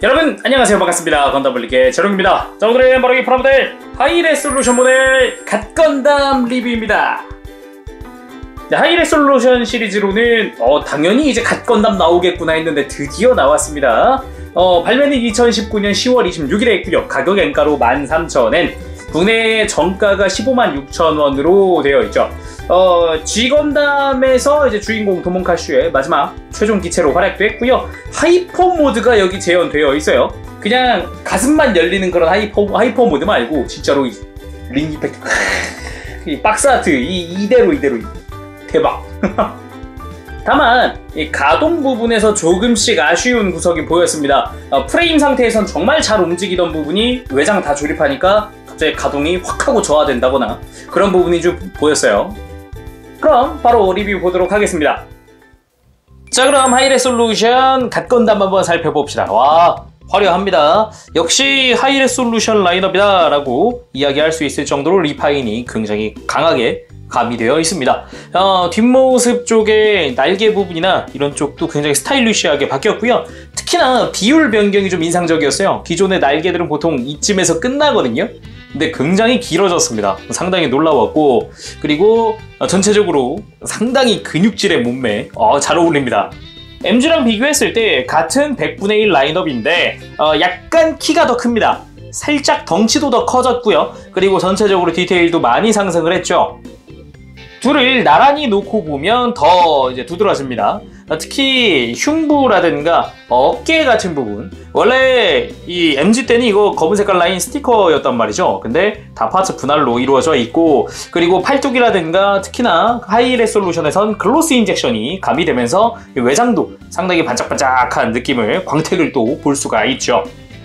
여러분 안녕하세요, 반갑습니다. 건담블리의 재롱입니다. 자, 오늘은 바로 이 프라모델 하이레솔루션 모델 갓건담 리뷰입니다. 네, 하이레솔루션 시리즈로는 당연히 이제 갓건담 나오겠구나 했는데 드디어 나왔습니다. 발매는 2019년 10월 26일에 했고요. 가격 엔가로 13,000엔, 국내 정가가 156,000원으로 되어 있죠. G건담에서 이제 주인공 도몬카슈의 마지막 최종 기체로 활약도 했고요. 하이퍼 모드가 여기 재현되어 있어요. 그냥 가슴만 열리는 그런 하이퍼 모드 말고 진짜로 링 이펙트, 이 박스 아트 이대로 대박. 다만 이 가동 부분에서 조금씩 아쉬운 구석이 보였습니다. 프레임 상태에선 정말 잘 움직이던 부분이 외장 다 조립하니까 갑자기 가동이 확 하고 저하된다거나 그런 부분이 좀 보였어요. 그럼 바로 리뷰 보도록 하겠습니다. 자, 그럼 하이레솔루션 갓건담 한번 살펴봅시다. 와, 화려합니다. 역시 하이레솔루션 라인업이다 라고 이야기할 수 있을 정도로 리파인이 굉장히 강하게 가미되어 있습니다. 뒷모습 쪽에 날개 부분이나 이런 쪽도 굉장히 스타일리시하게 바뀌었고요. 특히나 비율 변경이 좀 인상적이었어요. 기존의 날개들은 보통 이쯤에서 끝나거든요. 근데 굉장히 길어졌습니다. 상당히 놀라웠고, 그리고 전체적으로 상당히 근육질의 몸매 잘 어울립니다. MG랑 비교했을 때 같은 100분의 1 라인업인데 약간 키가 더 큽니다. 살짝 덩치도 더 커졌고요. 그리고 전체적으로 디테일도 많이 상승을 했죠. 둘을 나란히 놓고 보면 더 이제 두드러집니다. 특히 흉부라든가 어깨 같은 부분, 원래 이 MG 때는 이거 검은 색깔 라인 스티커였단 말이죠. 근데 다 파츠 분할로 이루어져 있고, 그리고 팔뚝이라든가 특히나 하이 레솔루션에선 글로스 인젝션이 가미되면서 외장도 상당히 반짝반짝한 느낌을, 광택을 또 볼 수가 있죠.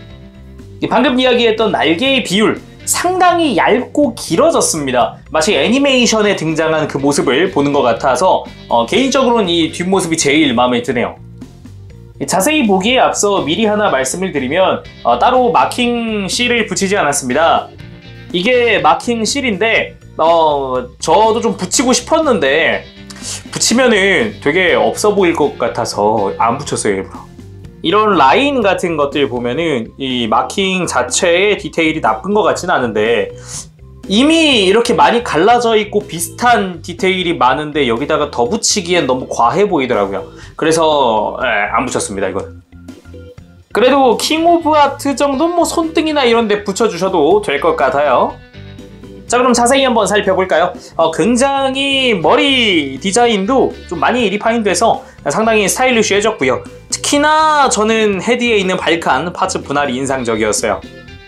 방금 이야기했던 날개의 비율, 상당히 얇고 길어졌습니다. 마치 애니메이션에 등장한 그 모습을 보는 것 같아서 개인적으로는 이 뒷모습이 제일 마음에 드네요. 자세히 보기에 앞서 미리 하나 말씀을 드리면 따로 마킹 실을 붙이지 않았습니다. 이게 마킹 실인데 저도 좀 붙이고 싶었는데 붙이면은 되게 없어 보일 것 같아서 안 붙였어요, 일부러. 이런 라인 같은 것들 보면은 이 마킹 자체의 디테일이 나쁜 것 같지는 않은데, 이미 이렇게 많이 갈라져 있고 비슷한 디테일이 많은데 여기다가 더 붙이기엔 너무 과해 보이더라고요. 그래서 안 붙였습니다, 이건. 그래도 킹 오브 아트 정도는 뭐 손등이나 이런 데 붙여주셔도 될 것 같아요. 자, 그럼 자세히 한번 살펴볼까요? 굉장히 머리 디자인도 좀 많이 리파인돼서 상당히 스타일리시해졌고요. 특히나 저는 헤드에 있는 발칸 파츠 분할이 인상적이었어요.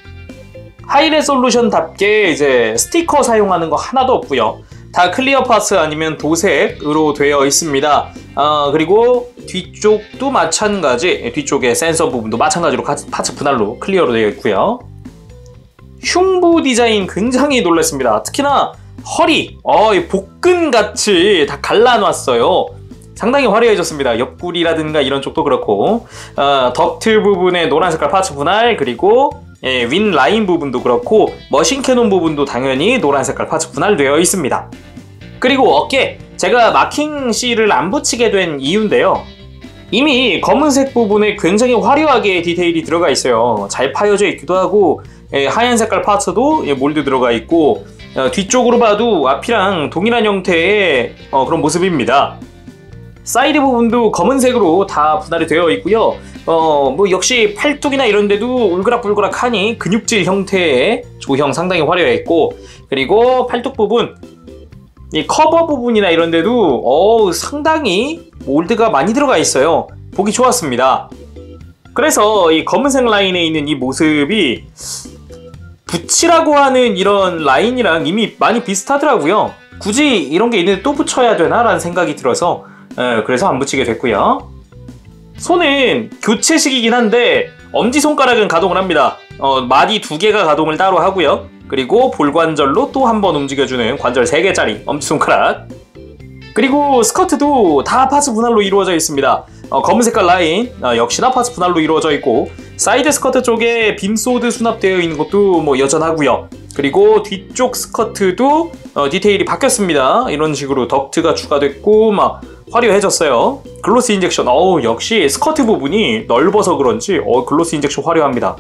하이레솔루션답게 이제 스티커 사용하는 거 하나도 없고요. 다 클리어 파츠 아니면 도색으로 되어 있습니다. 그리고 뒤쪽도 마찬가지, 뒤쪽에 센서 부분도 마찬가지로 파츠 분할로 클리어로 되어 있고요. 흉부 디자인 굉장히 놀랐습니다. 특히나 허리, 복근같이 다 갈라놨어요. 상당히 화려해졌습니다. 옆구리라든가 이런 쪽도 그렇고, 덕트 부분에 노란 색깔 파츠 분할, 그리고 윈 라인 부분도 그렇고 머신 캐논 부분도 당연히 노란 색깔 파츠 분할되어 있습니다. 그리고 어깨, 제가 마킹 실을 안 붙이게 된 이유인데요. 이미 검은색 부분에 굉장히 화려하게 디테일이 들어가 있어요. 잘 파여져 있기도 하고, 하얀 색깔 파츠도 몰드 들어가 있고, 뒤쪽으로 봐도 앞이랑 동일한 형태의 그런 모습입니다. 사이드 부분도 검은색으로 다 분할이 되어 있고요. 뭐 역시 팔뚝이나 이런 데도 울그락불그락하니 근육질 형태의 조형 상당히 화려했고, 그리고 팔뚝 부분, 이 커버 부분이나 이런 데도 상당히 몰드가 많이 들어가 있어요. 보기 좋았습니다. 그래서 이 검은색 라인에 있는 이 모습이 붙이라고 하는 이런 라인이랑 이미 많이 비슷하더라고요. 굳이 이런 게 있는데 또 붙여야 되나? 라는 생각이 들어서 그래서 안 붙이게 됐고요. 손은 교체식이긴 한데 엄지손가락은 가동을 합니다. 마디 2개가 가동을 따로 하고요. 그리고 볼관절로 또 한 번 움직여주는 관절 3개짜리 엄지손가락. 그리고 스커트도 다 파츠 분할로 이루어져 있습니다. 검은 색깔 라인 역시나 파츠 분할로 이루어져 있고, 사이드 스커트 쪽에 빔소드 수납되어 있는 것도 뭐 여전하고요. 그리고 뒤쪽 스커트도 디테일이 바뀌었습니다. 이런 식으로 덕트가 추가됐고, 막 화려해졌어요. 글로스 인젝션, 역시 스커트 부분이 넓어서 그런지 글로스 인젝션 화려합니다.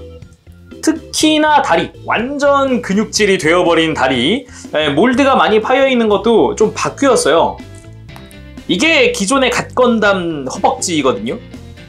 특히나 다리, 완전 근육질이 되어버린 다리, 몰드가 많이 파여있는 것도 좀 바뀌었어요. 이게 기존의 갓건담 허벅지거든요.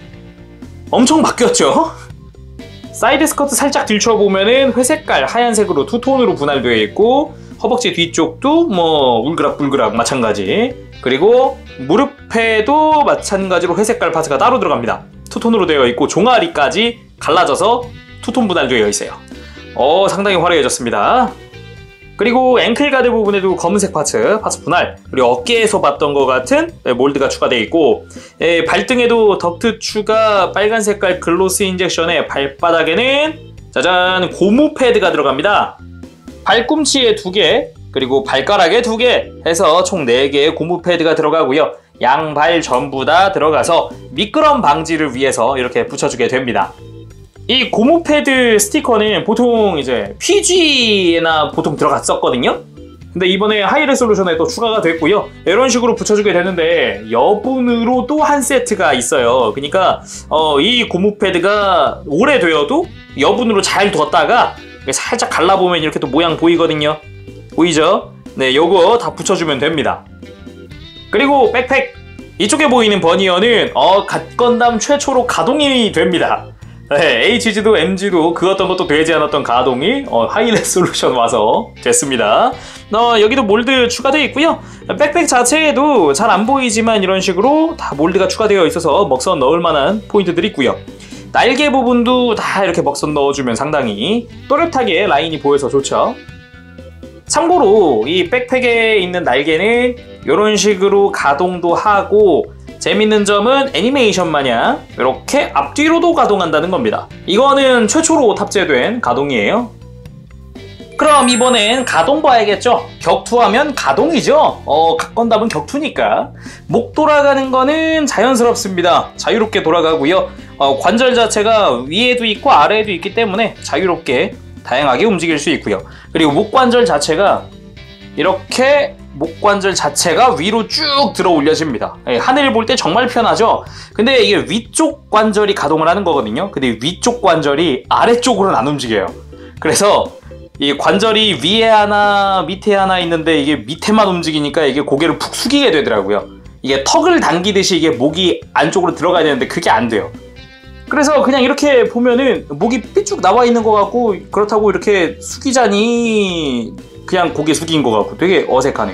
엄청 바뀌었죠? 사이드 스커트 살짝 들춰보면은 회색깔 하얀색으로 투톤으로 분할되어 있고, 허벅지 뒤쪽도 뭐 울그락불그락 마찬가지. 그리고 무릎에도 마찬가지로 회색깔 파츠가 따로 들어갑니다. 투톤으로 되어 있고 종아리까지 갈라져서 투톤 분할되어 있어요. 상당히 화려해졌습니다. 그리고 앵클가드 부분에도 검은색 파츠 분할, 그리고 어깨에서 봤던 것 같은 몰드가 추가되어 있고, 발등에도 덕트 추가 빨간 색깔 글로스 인젝션에 발바닥에는 짜잔 고무 패드가 들어갑니다. 발꿈치에 2개, 그리고 발가락에 2개 해서 총 4개의 고무 패드가 들어가고요. 양발 전부 다 들어가서 미끄럼 방지를 위해서 이렇게 붙여주게 됩니다. 이 고무 패드 스티커는 보통 이제 PG에나 보통 들어갔었거든요. 근데 이번에 하이 레솔루션에 또 추가가 됐고요. 이런 식으로 붙여주게 되는데 여분으로 또 한 세트가 있어요. 그러니까 이 고무 패드가 오래되어도 여분으로 잘 뒀다가 살짝 갈라보면 이렇게 또 모양 보이거든요. 보이죠? 네, 요거 다 붙여주면 됩니다. 그리고 백팩, 이쪽에 보이는 버니어는 갓건담 최초로 가동이 됩니다. 네, HG도 MG도 그 어떤 것도 되지 않았던 가동이 하이 레솔루션 와서 됐습니다. 여기도 몰드 추가되어 있고요. 백팩 자체에도 잘 안 보이지만 이런 식으로 다 몰드가 추가되어 있어서 먹선 넣을 만한 포인트들이 있고요. 날개 부분도 다 이렇게 먹선 넣어주면 상당히 또렷하게 라인이 보여서 좋죠. 참고로 이 백팩에 있는 날개는 이런 식으로 가동도 하고, 재밌는 점은 애니메이션 마냥 이렇게 앞뒤로도 가동한다는 겁니다. 이거는 최초로 탑재된 가동이에요. 그럼 이번엔 가동 봐야겠죠? 격투하면 가동이죠? 갓건담은 격투니까. 목 돌아가는 거는 자연스럽습니다. 자유롭게 돌아가고요. 관절 자체가 위에도 있고 아래에도 있기 때문에 자유롭게 다양하게 움직일 수 있고요. 그리고 목관절 자체가 이렇게 목관절 자체가 위로 쭉 들어 올려집니다. 하늘을 볼 때 정말 편하죠? 근데 이게 위쪽 관절이 가동을 하는 거거든요. 근데 위쪽 관절이 아래쪽으로는 안 움직여요. 그래서 이 관절이 위에 하나 밑에 하나 있는데 이게 밑에만 움직이니까 이게 고개를 푹 숙이게 되더라고요. 이게 턱을 당기듯이 이게 목이 안쪽으로 들어가야 되는데 그게 안 돼요. 그래서 그냥 이렇게 보면은 목이 삐쭉 나와 있는 것 같고, 그렇다고 이렇게 숙이자니 그냥 고개 숙인 것 같고 되게 어색하네요.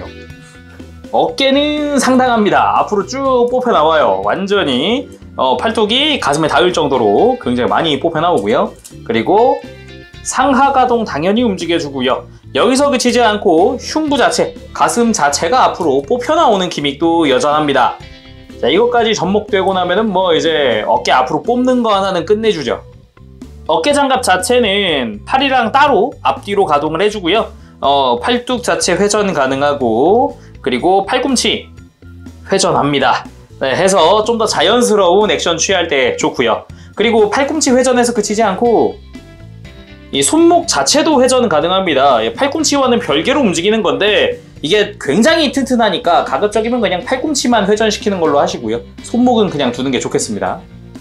어깨는 상당합니다. 앞으로 쭉 뽑혀 나와요. 완전히 팔뚝이 가슴에 닿을 정도로 굉장히 많이 뽑혀 나오고요. 그리고 상하 가동 당연히 움직여주고요. 여기서 그치지 않고 흉부 자체, 가슴 자체가 앞으로 뽑혀 나오는 기믹도 여전합니다. 자, 이것까지 접목되고 나면은 뭐 이제 어깨 앞으로 뽑는 거 하나는 끝내주죠. 어깨 장갑 자체는 팔이랑 따로 앞뒤로 가동을 해주고요. 팔뚝 자체 회전 가능하고, 그리고 팔꿈치 회전합니다. 네, 해서 좀 더 자연스러운 액션 취할 때 좋고요. 그리고 팔꿈치 회전해서 그치지 않고 이 손목 자체도 회전 가능합니다. 팔꿈치와는 별개로 움직이는 건데 이게 굉장히 튼튼하니까 가급적이면 그냥 팔꿈치만 회전시키는 걸로 하시고요. 손목은 그냥 두는 게 좋겠습니다.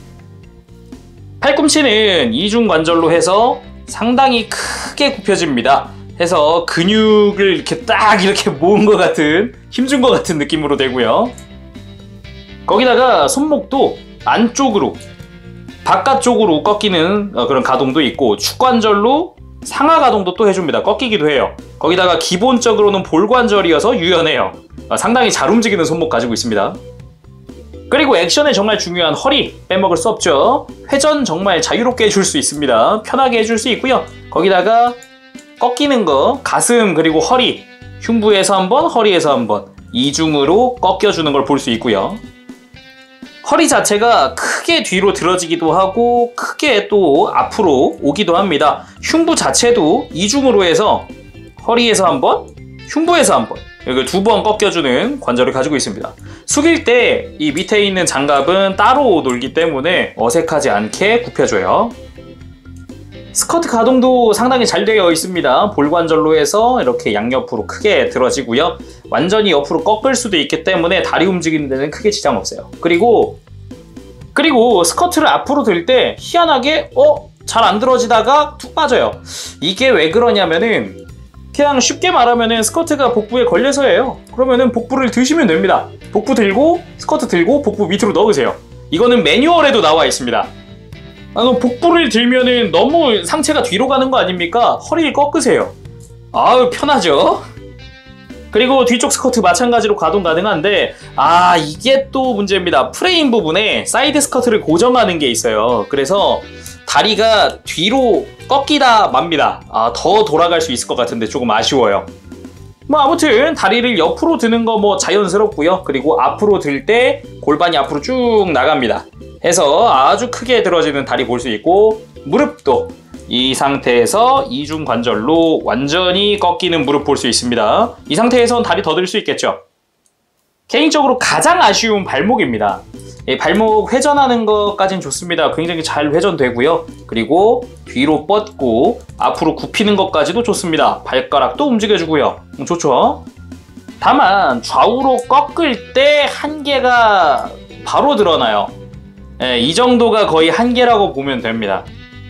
팔꿈치는 이중관절로 해서 상당히 크게 굽혀집니다. 해서 근육을 이렇게 딱 이렇게 모은 것 같은, 힘준 것 같은 느낌으로 되고요. 거기다가 손목도 안쪽으로, 바깥쪽으로 꺾이는 그런 가동도 있고, 축관절로 상하 가동도 또 해줍니다. 꺾이기도 해요. 거기다가 기본적으로는 볼관절이어서 유연해요. 상당히 잘 움직이는 손목 가지고 있습니다. 그리고 액션에 정말 중요한 허리 빼먹을 수 없죠. 회전 정말 자유롭게 해줄 수 있습니다. 편하게 해줄 수 있고요. 거기다가 꺾이는 거, 가슴 그리고 허리, 흉부에서 한번, 허리에서 한번 이중으로 꺾여주는 걸 볼 수 있고요. 허리 자체가 크게 뒤로 들어지기도 하고 크게 또 앞으로 오기도 합니다. 흉부 자체도 이중으로 해서 허리에서 한번, 흉부에서 한번 이렇게 2번 꺾여주는 관절을 가지고 있습니다. 숙일 때 이 밑에 있는 장갑은 따로 놀기 때문에 어색하지 않게 굽혀줘요. 스커트 가동도 상당히 잘 되어 있습니다. 볼관절로 해서 이렇게 양옆으로 크게 들어지고요. 완전히 옆으로 꺾을 수도 있기 때문에 다리 움직이는 데는 크게 지장 없어요. 그리고 스커트를 앞으로 들 때 희한하게 잘 안 들어지다가 툭 빠져요. 이게 왜 그러냐면은 그냥 쉽게 말하면은 스커트가 복부에 걸려서예요. 그러면은 복부를 드시면 됩니다. 복부 들고 스커트 들고 복부 밑으로 넣으세요. 이거는 매뉴얼에도 나와 있습니다. 복부를 들면은 너무 상체가 뒤로 가는 거 아닙니까? 허리를 꺾으세요. 아유, 편하죠? 그리고 뒤쪽 스커트 마찬가지로 가동 가능한데 이게 또 문제입니다. 프레임 부분에 사이드 스커트를 고정하는 게 있어요. 그래서 다리가 뒤로 꺾이다 맙니다. 더 돌아갈 수 있을 것 같은데 조금 아쉬워요. 아무튼 다리를 옆으로 드는 거 자연스럽고요. 그리고 앞으로 들 때 골반이 앞으로 쭉 나갑니다. 해서 아주 크게 들어지는 다리 볼 수 있고, 무릎도 이 상태에서 이중 관절로 완전히 꺾이는 무릎 볼 수 있습니다. 이 상태에선 다리 더 들 수 있겠죠. 개인적으로 가장 아쉬운 발목입니다. 발목 회전하는 것까진 좋습니다. 굉장히 잘 회전되고요. 그리고 뒤로 뻗고 앞으로 굽히는 것까지도 좋습니다. 발가락도 움직여주고요. 좋죠. 다만 좌우로 꺾을 때 한계가 바로 드러나요. 이 정도가 거의 한계라고 보면 됩니다.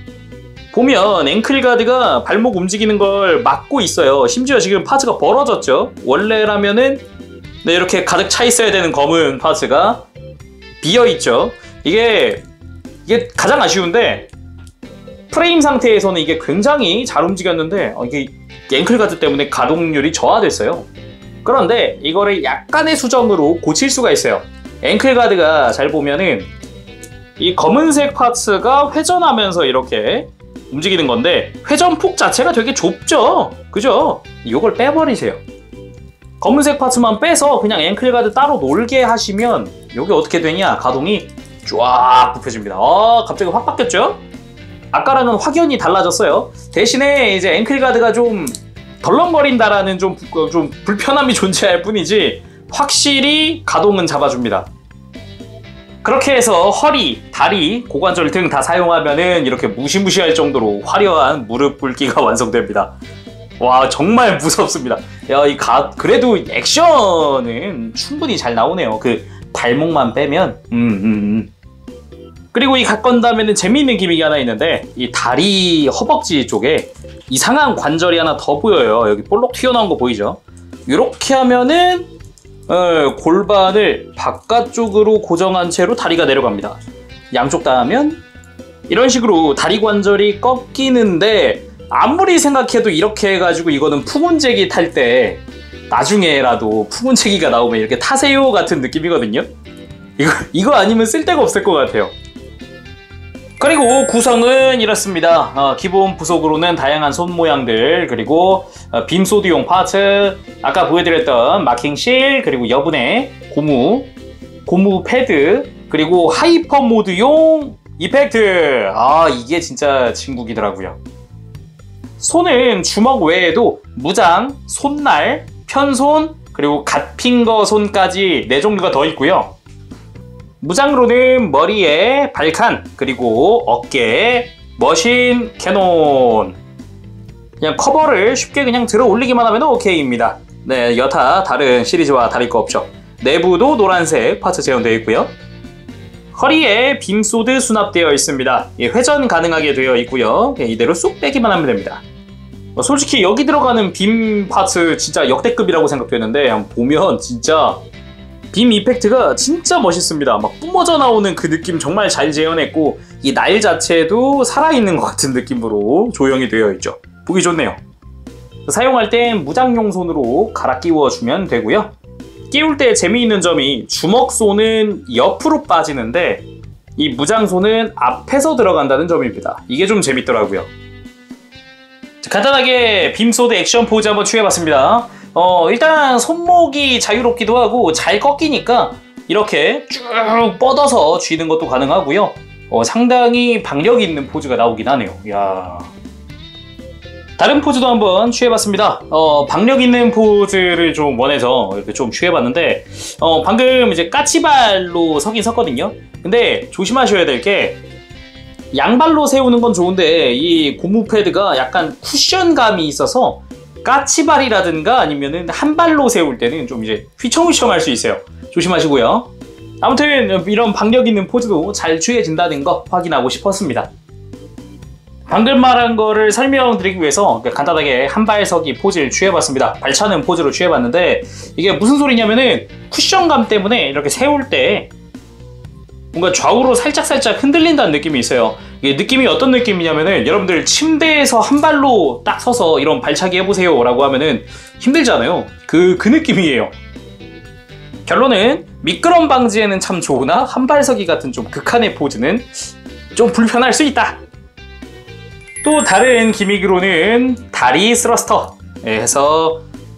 보면 앵클가드가 발목 움직이는 걸 막고 있어요. 심지어 지금 파츠가 벌어졌죠. 원래라면은 이렇게 가득 차 있어야 되는 검은 파츠가 비어있죠. 이게 가장 아쉬운데, 프레임 상태에서는 이게 굉장히 잘 움직였는데 이게 앵클가드 때문에 가동률이 저하됐어요. 그런데 이거를 약간의 수정으로 고칠 수가 있어요. 앵클가드가 잘 보면은 이 검은색 파츠가 회전하면서 이렇게 움직이는 건데 회전폭 자체가 되게 좁죠. 그죠? 이걸 빼버리세요. 검은색 파츠만 빼서 그냥 앵클가드 따로 놀게 하시면 이게 어떻게 되냐? 가동이 쫙 굽혀집니다. 갑자기 확 바뀌었죠? 아까랑은 확연히 달라졌어요. 대신에 이제 앵클가드가 좀 덜렁거린다라는 좀 불편함이 존재할 뿐이지 확실히 가동은 잡아줍니다. 그렇게 해서 허리, 다리, 고관절 등 다 사용하면은 이렇게 무시무시할 정도로 화려한 무릎 꿇기가 완성됩니다. 와, 정말 무섭습니다. 그래도 액션은 충분히 잘 나오네요. 그 발목만 빼면. 그리고 이 갓건담에는 재미있는 기믹이 하나 있는데, 이 다리 허벅지 쪽에 이상한 관절이 하나 더 보여요. 여기 볼록 튀어나온 거 보이죠? 이렇게 하면은 골반을 바깥쪽으로 고정한 채로 다리가 내려갑니다. 양쪽 다 하면 이런 식으로 다리 관절이 꺾이는데, 아무리 생각해도 이렇게 해가지고 이거는 풍운제기 탈 때 나중에라도 풍운제기가 나오면 이렇게 타세요 같은 느낌이거든요. 이거 아니면 쓸데가 없을 것 같아요. 그리고 구성은 이렇습니다. 기본 부속으로는 다양한 손 모양들, 그리고 빔소드용 파츠, 아까 보여드렸던 마킹실, 그리고 여분의 고무 패드, 그리고 하이퍼 모드용 이펙트. 이게 진짜 진국이더라고요. 손은 주먹 외에도 무장, 손날, 편손, 그리고 갓핑거 손까지 4종류가 더 있고요. 무장으로는 머리에 발칸, 그리고 어깨에 머신 캐논. 그냥 커버를 쉽게 그냥 들어 올리기만 하면 오케이입니다. 네, 여타 다른 시리즈와 다를 거 없죠. 내부도 노란색 파츠 재현되어 있고요. 허리에 빔소드 수납되어 있습니다. 회전 가능하게 되어 있고요. 이대로 쏙 빼기만 하면 됩니다. 솔직히 여기 들어가는 빔 파츠 진짜 역대급이라고 생각되는데, 보면 진짜 빔 이펙트가 진짜 멋있습니다. 막 뿜어져 나오는 그 느낌 정말 잘 재현했고, 이 날 자체도 살아있는 것 같은 느낌으로 조형이 되어 있죠. 보기 좋네요. 사용할 땐 무장용 손으로 갈아 끼워주면 되고요. 끼울 때 재미있는 점이 주먹손은 옆으로 빠지는데 이 무장손은 앞에서 들어간다는 점입니다. 이게 좀 재밌더라고요. 간단하게 빔소드 액션 포즈 한번 취해봤습니다. 일단 손목이 자유롭기도 하고 잘 꺾이니까 이렇게 쭉 뻗어서 쥐는 것도 가능하고요. 상당히 박력 있는 포즈가 나오긴 하네요. 이야. 다른 포즈도 한번 취해봤습니다. 박력 있는 포즈를 좀 원해서 이렇게 좀 취해봤는데, 방금 이제 까치발로 서긴 섰거든요. 근데 조심하셔야 될 게, 양발로 세우는 건 좋은데 이 고무 패드가 약간 쿠션감이 있어서 까치발이라든가 아니면은 한 발로 세울 때는 좀 이제 휘청휘청할 수 있어요. 조심하시고요. 아무튼 이런 박력 있는 포즈도 잘 취해진다는 거 확인하고 싶었습니다. 방금 말한 거를 설명드리기 위해서 간단하게 한발서기 포즈를 취해봤습니다. 발차는 포즈로 취해봤는데 이게 무슨 소리냐면은 쿠션감 때문에 이렇게 세울 때 뭔가 좌우로 살짝살짝 흔들린다는 느낌이 있어요. 이게 느낌이 어떤 느낌이냐면은 여러분들 침대에서 한 발로 딱 서서 이런 발차기 해보세요 라고 하면은 힘들잖아요. 그 느낌이에요. 결론은 미끄럼 방지에는 참 좋으나 한발서기 같은 좀 극한의 포즈는 좀 불편할 수 있다. 또 다른 기믹으로는 다리 스러스터 해서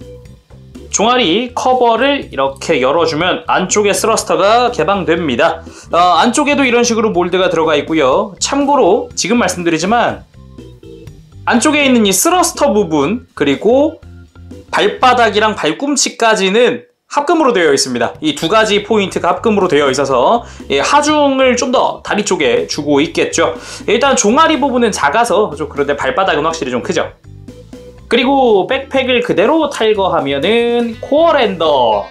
종아리 커버를 이렇게 열어주면 안쪽에 스러스터가 개방됩니다. 안쪽에도 이런 식으로 몰드가 들어가 있고요. 참고로 지금 말씀드리지만 안쪽에 있는 이 스러스터 부분 그리고 발바닥이랑 발꿈치까지는 합금으로 되어 있습니다. 이 두 가지 포인트가 합금으로 되어 있어서 하중을 좀 더 다리 쪽에 주고 있겠죠. 일단 종아리 부분은 작아서 좀 그런데 발바닥은 확실히 좀 크죠. 그리고 백팩을 그대로 탈거하면은 코어랜더.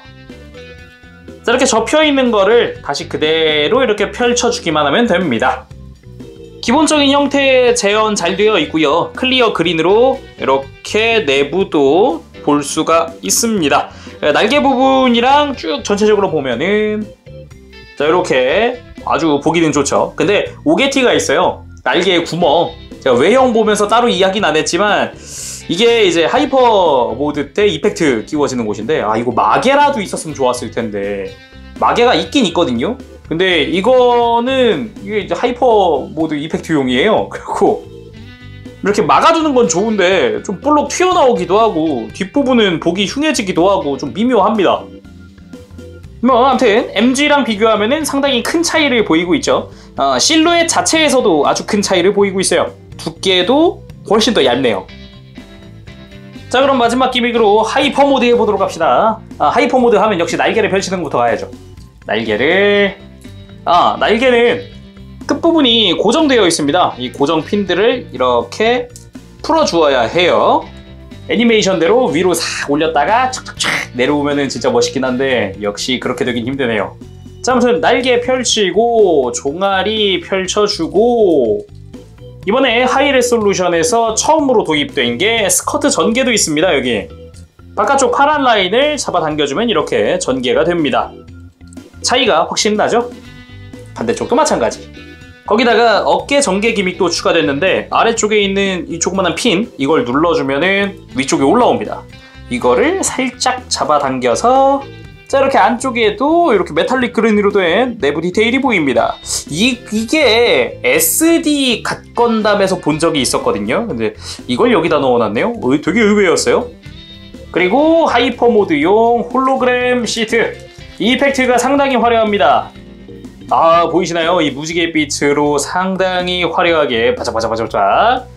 자, 이렇게 접혀있는 거를 다시 그대로 이렇게 펼쳐주기만 하면 됩니다. 기본적인 형태의 재현 잘 되어 있고요. 클리어 그린으로 이렇게 내부도 볼 수가 있습니다. 날개 부분이랑 쭉 전체적으로 보면은 자, 이렇게 아주 보기는 좋죠. 근데 오게티가 있어요. 날개의 구멍. 제가 외형 보면서 따로 이야기는 안 했지만 이게 이제 하이퍼 모드 때 이펙트 끼워지는 곳인데 이거 마개라도 있었으면 좋았을 텐데 마개가 있긴 있거든요. 근데 이거는 이게 이제 하이퍼 모드 이펙트용이에요. 그리고 이렇게 막아두는 건 좋은데 좀 볼록 튀어나오기도 하고 뒷부분은 보기 흉해지기도 하고 좀 미묘합니다. 뭐 아무튼 MG랑 비교하면은 상당히 큰 차이를 보이고 있죠. 실루엣 자체에서도 아주 큰 차이를 보이고 있어요. 두께도 훨씬 더 얇네요. 자, 그럼 마지막 기믹으로 하이퍼 모드 해보도록 합시다. 하이퍼 모드 하면 역시 날개를 펼치는 것부터 가야죠. 날개는 끝부분이 고정되어 있습니다. 이 고정 핀들을 이렇게 풀어주어야 해요. 애니메이션대로 위로 싹 올렸다가 착착착 내려오면은 진짜 멋있긴 한데 역시 그렇게 되긴 힘드네요. 자, 아무튼 날개 펼치고 종아리 펼쳐주고 이번에 하이레솔루션에서 처음으로 도입된 게 스커트 전개도 있습니다. 여기 바깥쪽 파란 라인을 잡아당겨주면 이렇게 전개가 됩니다. 차이가 확실히 나죠? 반대쪽도 마찬가지. 거기다가 어깨 전개 기믹도 추가됐는데 아래쪽에 있는 이 조그만한 핀 이걸 눌러주면은 위쪽에 올라옵니다. 이거를 살짝 잡아당겨서 자, 이렇게 안쪽에도 이렇게 메탈릭 그린으로 된 내부 디테일이 보입니다. 이게 SD 갓건담에서 본 적이 있었거든요. 근데 이걸 여기다 넣어놨네요. 되게 의외였어요. 그리고 하이퍼 모드용 홀로그램 시트. 이 이펙트가 상당히 화려합니다. 보이시나요? 이 무지갯빛으로 상당히 화려하게 바짝바짝바짝.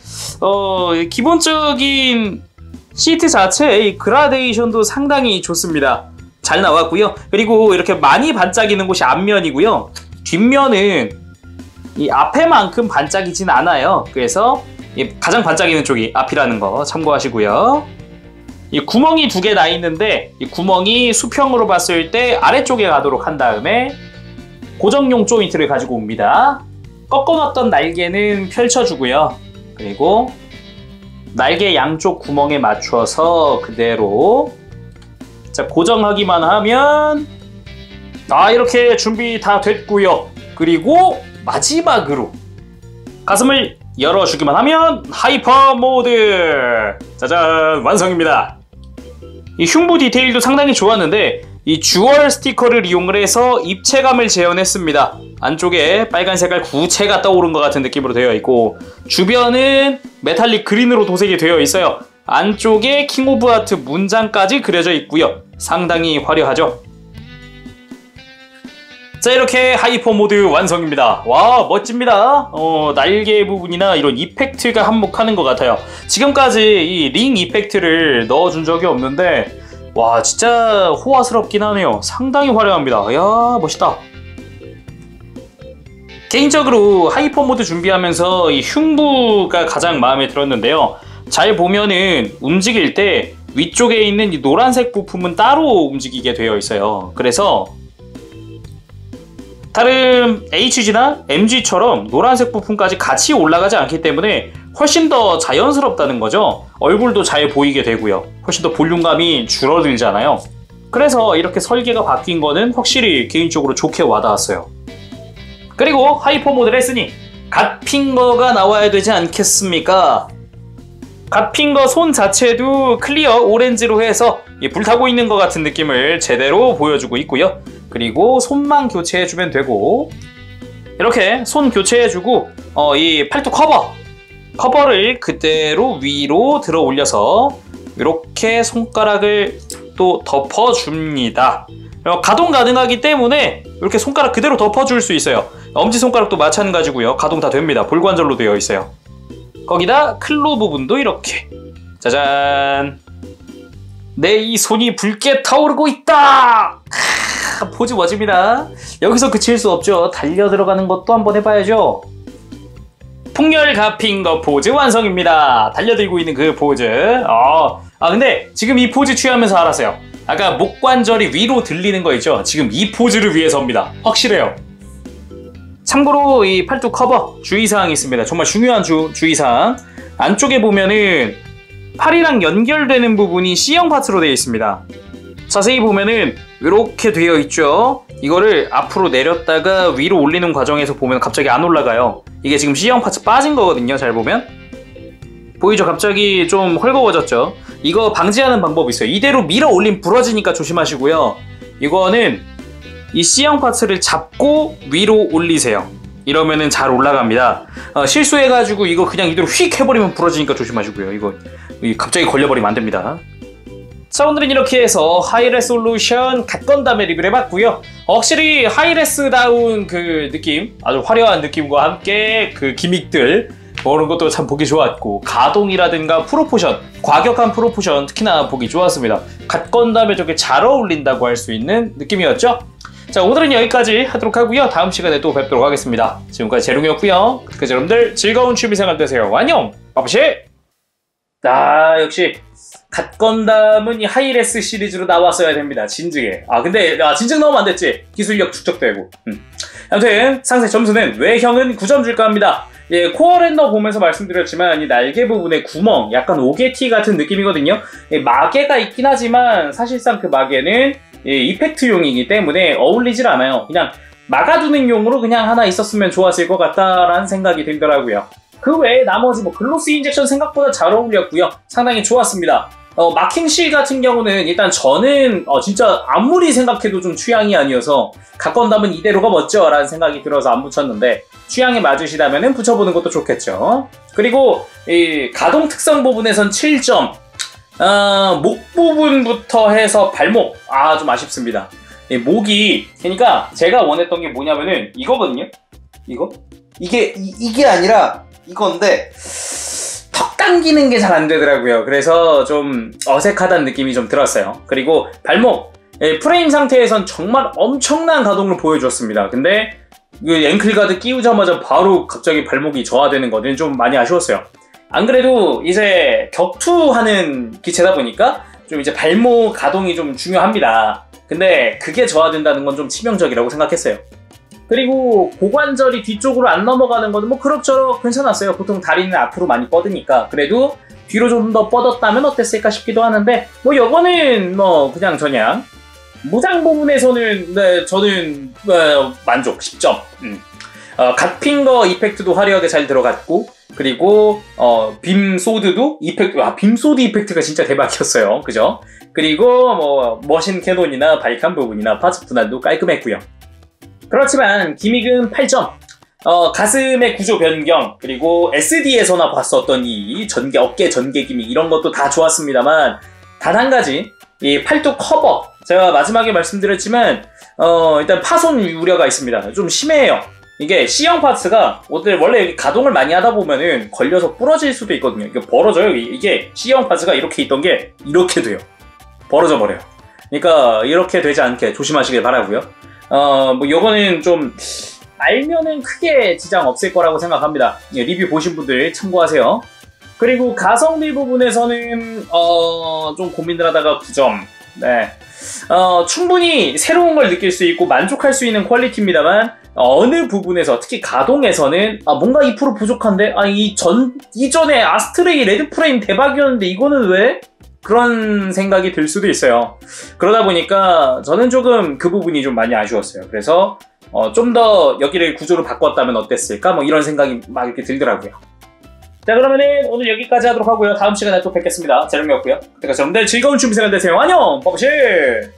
기본적인 시트 자체의 그라데이션도 상당히 좋습니다. 잘 나왔고요. 그리고 이렇게 많이 반짝이는 곳이 앞면이고요. 뒷면은 이 앞에만큼 반짝이진 않아요. 그래서 가장 반짝이는 쪽이 앞이라는 거 참고하시고요. 이 구멍이 두 개 나 있는데 이 구멍이 수평으로 봤을 때 아래쪽에 가도록 한 다음에 고정용 조인트를 가지고 옵니다. 꺾어놨던 날개는 펼쳐주고요. 그리고 날개 양쪽 구멍에 맞춰서 그대로 자, 고정하기만 하면 이렇게 준비 다 됐고요. 그리고 마지막으로 가슴을 열어주기만 하면 하이퍼 모드 짜잔 완성입니다. 이 흉부 디테일도 상당히 좋았는데 이 주얼 스티커를 이용을 해서 입체감을 재현했습니다. 안쪽에 빨간 색깔 구체가 떠오른 것 같은 느낌으로 되어 있고 주변은 메탈릭 그린으로 도색이 되어 있어요. 안쪽에 킹 오브 아트 문장까지 그려져 있고요. 상당히 화려하죠. 자, 이렇게 하이퍼 모드 완성입니다. 와, 멋집니다. 날개 부분이나 이런 이펙트가 한몫하는 것 같아요. 지금까지 이 링 이펙트를 넣어준 적이 없는데 와, 진짜 호화스럽긴 하네요. 상당히 화려합니다. 이야, 멋있다. 개인적으로 하이퍼 모드 준비하면서 이 흉부가 가장 마음에 들었는데요. 잘 보면은 움직일 때 위쪽에 있는 이 노란색 부품은 따로 움직이게 되어 있어요. 그래서 다른 HG나 MG처럼 노란색 부품까지 같이 올라가지 않기 때문에 훨씬 더 자연스럽다는 거죠. 얼굴도 잘 보이게 되고요. 훨씬 더 볼륨감이 줄어들잖아요. 그래서 이렇게 설계가 바뀐 거는 확실히 개인적으로 좋게 와닿았어요. 그리고 하이퍼 모드를 했으니 갓핑거가 나와야 되지 않겠습니까? 갓핑거 손 자체도 클리어 오렌지로 해서 불타고 있는 것 같은 느낌을 제대로 보여주고 있고요. 그리고 손만 교체해주면 되고, 이렇게 손 교체해주고 이 팔뚝 커버를 그대로 위로 들어 올려서 이렇게 손가락을 또 덮어줍니다. 가동 가능하기 때문에 이렇게 손가락 그대로 덮어줄 수 있어요. 엄지손가락도 마찬가지고요. 가동 다 됩니다. 볼관절로 되어 있어요. 거기다 클로 부분도 이렇게 짜잔. 내 이 손이 붉게 타오르고 있다. 포즈 멋집니다. 여기서 그칠 수 없죠. 달려 들어가는 것도 한번 해봐야죠. 풍렬 갓핑거 포즈 완성입니다. 달려들고 있는 그 포즈. 근데 지금 이 포즈 취하면서 알았어요. 아까 목관절이 위로 들리는 거 있죠? 지금 이 포즈를 위해서입니다. 확실해요. 참고로 이 팔뚝 커버 주의사항이 있습니다. 정말 중요한 주의사항. 안쪽에 보면은 팔이랑 연결되는 부분이 C형 파츠로 되어 있습니다. 자세히 보면은 이렇게 되어 있죠. 이거를 앞으로 내렸다가 위로 올리는 과정에서 보면 갑자기 안 올라가요. 이게 지금 C형 파츠 빠진 거거든요. 잘 보면 보이죠? 갑자기 좀 헐거워졌죠. 이거 방지하는 방법이 있어요. 이대로 밀어 올리면 부러지니까 조심하시고요. 이거는 이 C형 파츠를 잡고 위로 올리세요. 이러면은 잘 올라갑니다. 실수해가지고 이거 그냥 이대로 휙 해버리면 부러지니까 조심하시고요. 이거 갑자기 걸려버리면 안 됩니다. 자, 오늘은 이렇게 해서 하이레솔루션 갓건담의 리뷰를 해봤고요. 확실히 하이레스다운 그 느낌, 아주 화려한 느낌과 함께 그 기믹들 그런 것도 참 보기 좋았고, 가동이라든가 프로포션, 과격한 프로포션 특히나 보기 좋았습니다. 갓건담에 되게 잘 어울린다고 할 수 있는 느낌이었죠. 자, 오늘은 여기까지 하도록 하고요. 다음 시간에 또 뵙도록 하겠습니다. 지금까지 재롱이었고요. 그래서 여러분들 즐거운 취미생활 되세요. 안녕! 바쁘시! 역시 갓건담은 이 하이레스 시리즈로 나왔어야 됩니다. 진즉에. 근데 진즉 나오면 안 됐지. 기술력 축적되고. 아무튼 상세 점수는 외형은 9점 줄까 합니다. 예, 코어 렌더 보면서 말씀드렸지만 이 날개 부분에 구멍, 약간 오게티 같은 느낌이거든요. 마개가 있긴 하지만 사실상 그 마개는 이펙트용이기 때문에 어울리질 않아요. 그냥 막아두는 용으로 그냥 하나 있었으면 좋았을 것 같다라는 생각이 들더라고요. 그 외에 나머지 글로스 인젝션 생각보다 잘 어울렸고요. 상당히 좋았습니다. 마킹실 같은 경우는 일단 저는 진짜 아무리 생각해도 좀 취향이 아니어서 갓건담은 이대로가 멋져 라는 생각이 들어서 안 붙였는데, 취향에 맞으시다면 붙여보는 것도 좋겠죠. 그리고 이 가동 특성 부분에선 7점. 목 부분부터 해서 발목 좀 아쉽습니다. 목이, 그러니까 제가 원했던 게 뭐냐면은 이거거든요. 이게 아니라 이건데 턱 당기는 게 잘 안 되더라고요. 그래서 좀 어색하다는 느낌이 좀 들었어요. 그리고 발목, 프레임 상태에선 정말 엄청난 가동을 보여줬습니다. 근데 그 앵클가드 끼우자마자 바로 갑자기 발목이 저하되는 거는 좀 많이 아쉬웠어요. 안 그래도 이제 격투하는 기체다 보니까 좀 이제 발목 가동이 좀 중요합니다. 근데 그게 저하된다는 건 좀 치명적이라고 생각했어요. 그리고 고관절이 뒤쪽으로 안 넘어가는 거는 그럭저럭 괜찮았어요. 보통 다리는 앞으로 많이 뻗으니까. 그래도 뒤로 좀 더 뻗었다면 어땠을까 싶기도 하는데, 요거는 그냥 저냥 무장 부분에서는 저는 만족 10점. 갓핑거 이펙트도 화려하게 잘 들어갔고, 그리고 빔소드도 빔소드 이펙트가 진짜 대박이었어요. 그죠? 그리고 머신 캐논이나 발칸 부분이나 파츠 분할도 깔끔했고요. 그렇지만 기믹은 8점. 가슴의 구조 변경, 그리고 SD에서나 봤었던 이 어깨 전개 기믹, 이런 것도 다 좋았습니다만 단 한 가지, 이 팔뚝 커버, 제가 마지막에 말씀드렸지만 일단 파손 우려가 있습니다. 좀 심해요. 이게 C형 파츠가 원래 여기 가동을 많이 하다 보면은 걸려서 부러질 수도 있거든요. 이게 벌어져요. 이게 C형 파츠가 이렇게 있던 게 이렇게 돼요. 벌어져 버려요. 그러니까 이렇게 되지 않게 조심하시길 바라고요. 요거는 좀 알면은 크게 지장 없을 거라고 생각합니다. 예, 리뷰 보신 분들 참고하세요. 그리고 가성비 부분에서는 좀 고민을 하다가 9점. 네. 충분히 새로운 걸 느낄 수 있고 만족할 수 있는 퀄리티입니다만 어느 부분에서 특히 가동에서는 뭔가 2% 부족한데 이전에 아스트레이 레드 프레임 대박이었는데 이거는 왜? 그런 생각이 들 수도 있어요. 그러다 보니까 저는 조금 그 부분이 좀 많이 아쉬웠어요. 그래서 좀 더 여기를 구조를 바꿨다면 어땠을까? 뭐 이런 생각이 막 이렇게 들더라고요. 자, 그러면은 오늘 여기까지 하도록 하고요. 다음 시간에 또 뵙겠습니다. 재롱이었고요. 그때까지 여러분들 즐거운 준비 시간 되세요. 안녕! 버브실!